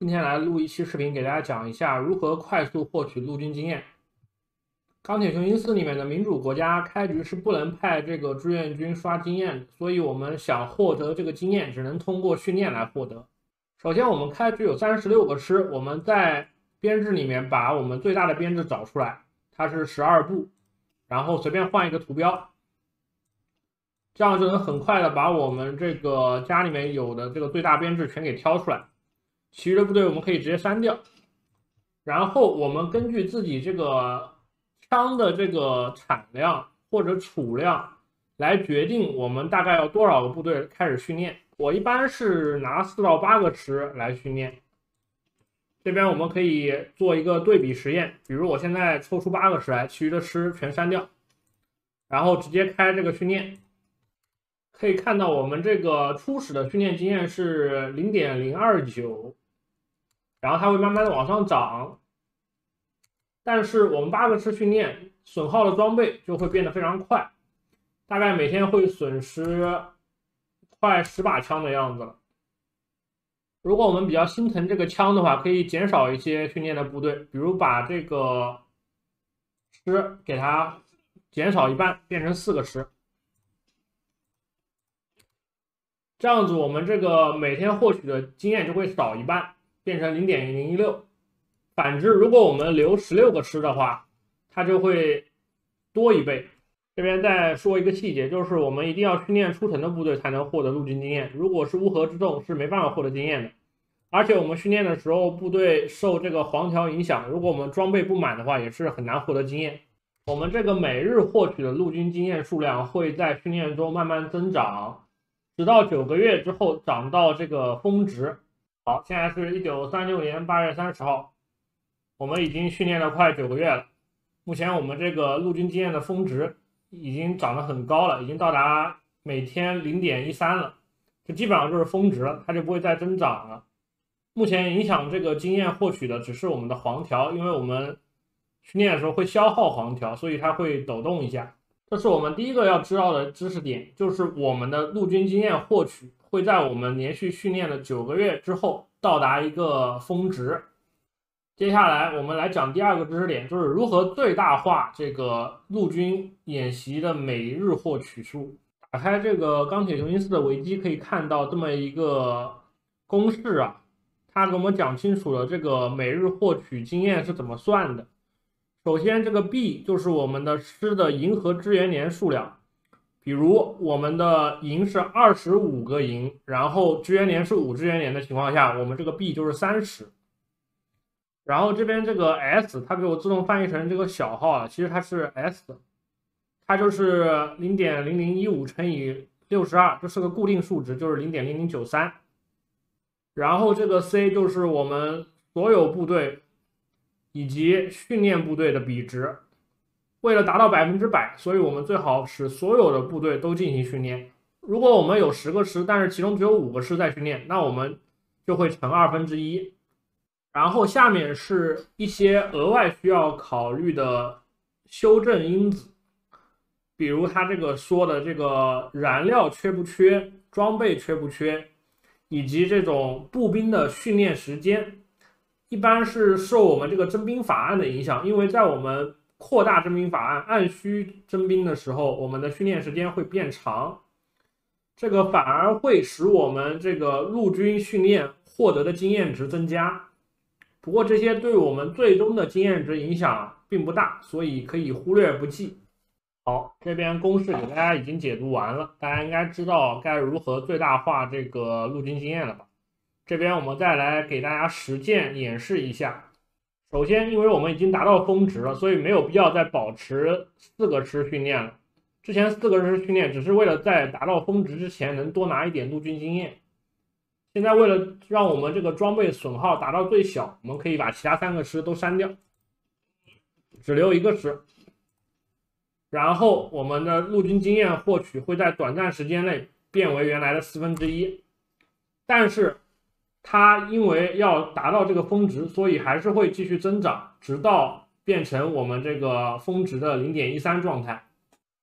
今天来录一期视频，给大家讲一下如何快速获取陆军经验。钢铁雄心4里面的民主国家开局是不能派这个志愿军刷经验的，所以我们想获得这个经验，只能通过训练来获得。首先，我们开局有36个师，我们在编制里面把我们最大的编制找出来，它是12部，然后随便换一个图标，这样就能很快的把我们这个家里面有的这个最大编制全给挑出来。其余的部队我们可以直接删掉，然后我们根据自己这个枪的这个产量或者储量来决定我们大概要多少个部队开始训练。我一般是拿4到8个师来训练。这边我们可以做一个对比实验，比如我现在抽出8个师来，其余的师全删掉，然后直接开这个训练。可以看到我们这个初始的训练经验是0.029，然后它会慢慢的往上涨，但是我们8个师训练损耗的装备就会变得非常快，大概每天会损失快10把枪的样子了。如果我们比较心疼这个枪的话，可以减少一些训练的部队，比如把这个师给它减少一半，变成4个师。这样子，我们这个每天获取的经验就会少一半，变成0.016。反之，如果我们留16个师的话，它就会多1倍。这边再说一个细节，就是我们一定要训练出城的部队才能获得陆军经验，如果是乌合之众是没办法获得经验的。而且我们训练的时候，部队受这个黄条影响，如果我们装备不满的话，也是很难获得经验。我们这个每日获取的陆军经验数量会在训练中慢慢增长，直到9个月之后涨到这个峰值。好，现在是1936年8月30号，我们已经训练了快9个月了。目前我们这个陆军经验的峰值已经涨得很高了，已经到达每天0.13了，这基本上就是峰值了，它就不会再增长了。目前影响这个经验获取的只是我们的黄条，因为我们训练的时候会消耗黄条，所以它会抖动一下。这是我们第一个要知道的知识点，就是我们的陆军经验获取会在我们连续训练的9个月之后到达一个峰值。接下来我们来讲第二个知识点，就是如何最大化这个陆军演习的每日获取数。打开这个钢铁雄心4的维基，可以看到这么一个公式啊，它给我们讲清楚了这个每日获取经验是怎么算的。首先，这个 B 就是我们的师的营和支援连数量，比如我们的营是25个营，然后支援连是5支援连的情况下，我们这个 B 就是30。然后这边这个 S 它给我自动翻译成这个小号了，其实它是 S， 它就是0.0015乘以62，这是个固定数值，就是0.0093。然后这个 C 就是我们所有部队以及训练部队的比值，为了达到100%，所以我们最好使所有的部队都进行训练。如果我们有10个师，但是其中只有5个师在训练，那我们就会乘1/2。然后下面是一些额外需要考虑的修正因子，比如它这个说的这个燃料缺不缺、装备缺不缺，以及这种步兵的训练时间。一般是受我们这个征兵法案的影响，因为在我们扩大征兵法案按需征兵的时候，我们的训练时间会变长，这个反而会使我们这个陆军训练获得的经验值增加。不过这些对我们最终的经验值影响并不大，所以可以忽略不计。好，这边公式给大家已经解读完了，大家应该知道该如何最大化这个陆军经验了吧？这边我们再来给大家实践演示一下。首先，因为我们已经达到峰值了，所以没有必要再保持4个师训练了。之前4个师训练只是为了在达到峰值之前能多拿一点陆军经验。现在为了让我们这个装备损耗达到最小，我们可以把其他3个师都删掉，只留1个师。然后我们的陆军经验获取会在短暂时间内变为原来的1/4，但是它因为要达到这个峰值，所以还是会继续增长，直到变成我们这个峰值的0.13状态。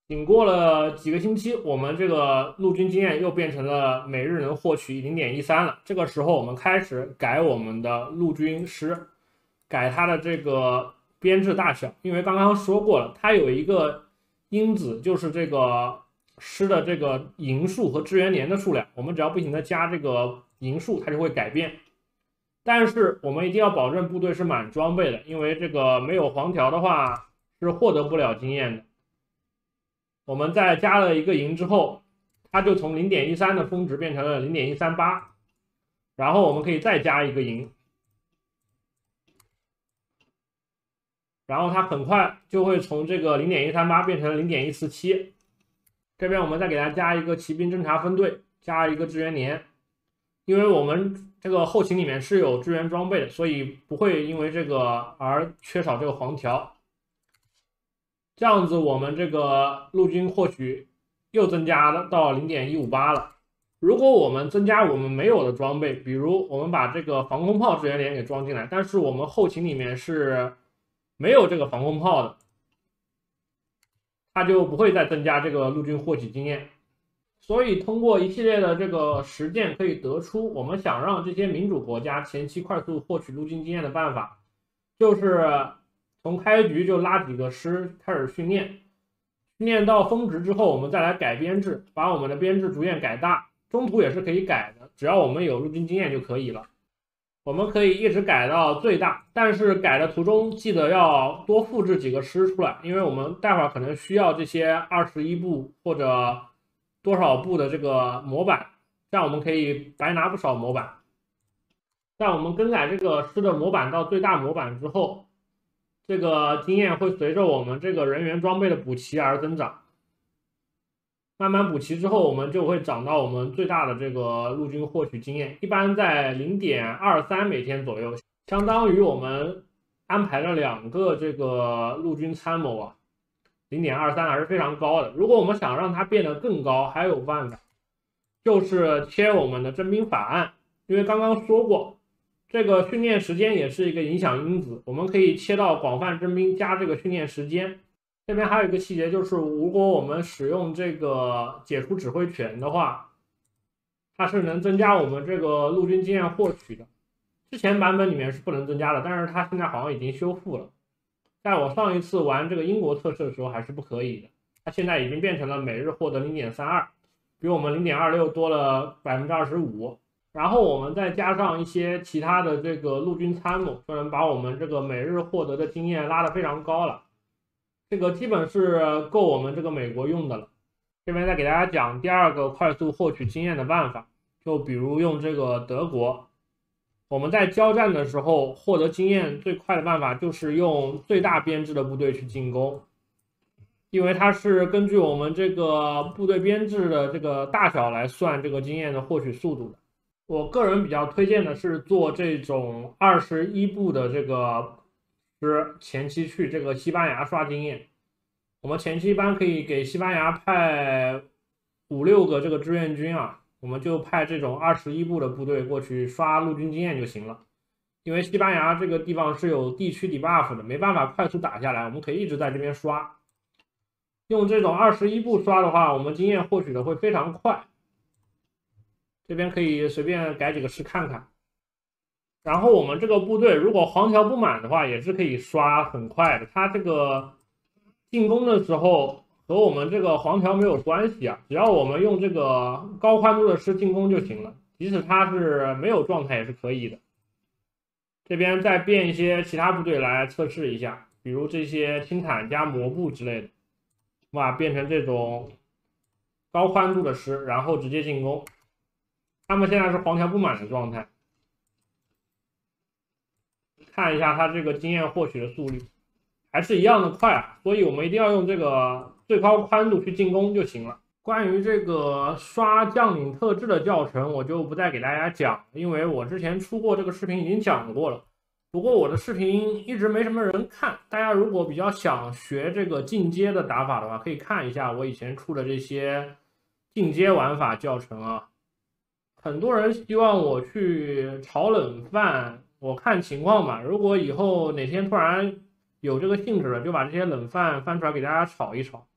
仅过了几个星期，我们这个陆军经验又变成了每日能获取0.13了。这个时候，我们开始改我们的陆军师，改它的这个编制大小，因为刚刚说过了，它有一个因子，就是这个师的这个营数和支援连的数量。我们只要不停的加这个营数，它就会改变。但是我们一定要保证部队是满装备的，因为这个没有黄条的话是获得不了经验的。我们在加了一个营之后，它就从0.13的峰值变成了0.138，然后我们可以再加一个营，然后它很快就会从这个0.138变成了0.147。这边我们再给它加一个骑兵侦察分队，加一个支援连，因为我们这个后勤里面是有支援装备的，所以不会因为这个而缺少这个黄条。这样子，我们这个陆军获取又增加了到0.158了。如果我们增加我们没有的装备，比如我们把这个防空炮支援连给装进来，但是我们后勤里面是没有这个防空炮的，它就不会再增加这个陆军获取经验。所以通过一系列的这个实践可以得出，我们想让这些民主国家前期快速获取陆军经验的办法，就是从开局就拉几个师开始训练，训练到峰值之后，我们再来改编制，把我们的编制逐渐改大，中途也是可以改的，只要我们有陆军经验就可以了。我们可以一直改到最大，但是改的途中记得要多复制几个师出来，因为我们待会儿可能需要这些21步或者多少步的这个模板，这样我们可以白拿不少模板。在我们更改这个师的模板到最大模板之后，这个经验会随着我们这个人员装备的补齐而增长。慢慢补齐之后，我们就会涨到我们最大的这个陆军获取经验，一般在0.23每天左右，相当于我们安排了2个这个陆军参谋啊，0.23还是非常高的。如果我们想让它变得更高，还有办法，就是切我们的征兵法案，因为刚刚说过，这个训练时间也是一个影响因子，我们可以切到广泛征兵加这个训练时间。这边还有一个细节，就是如果我们使用这个解除指挥权的话，它是能增加我们这个陆军经验获取的。之前版本里面是不能增加的，但是它现在好像已经修复了。在我上一次玩这个英国测试的时候还是不可以的，它现在已经变成了每日获得0.32，比我们0.26多了25%。然后我们再加上一些其他的这个陆军参谋，就能把我们这个每日获得的经验拉得非常高了。这个基本是够我们这个美国用的了。这边再给大家讲第2个快速获取经验的办法，就比如用这个德国，我们在交战的时候获得经验最快的办法就是用最大编制的部队去进攻，因为它是根据我们这个部队编制的这个大小来算这个经验的获取速度的。我个人比较推荐的是做这种21步的这个前期去这个西班牙刷经验。我们前期一般可以给西班牙派5、6个这个志愿军啊，我们就派这种21步的部队过去刷陆军经验就行了。因为西班牙这个地方是有地区 debuff 的，没办法快速打下来，我们可以一直在这边刷。用这种21步刷的话，我们经验获取的会非常快。这边可以随便改几个师看看。然后我们这个部队如果黄条不满的话，也是可以刷很快的。它这个进攻的时候和我们这个黄条没有关系啊，只要我们用这个高宽度的师进攻就行了，即使它是没有状态也是可以的。这边再变一些其他部队来测试一下，比如这些轻坦加摩步之类的，哇，变成这种高宽度的师，然后直接进攻。他们现在是黄条不满的状态，看一下它这个经验获取的速率，还是一样的快啊，所以我们一定要用这个最高宽度去进攻就行了。关于这个刷将领特质的教程，我就不再给大家讲，因为我之前出过这个视频已经讲过了。不过我的视频一直没什么人看，大家如果比较想学这个进阶的打法的话，可以看一下我以前出的这些进阶玩法教程啊。很多人希望我去炒冷饭，我看情况吧。如果以后哪天突然有这个兴致了，就把这些冷饭翻出来给大家炒一炒。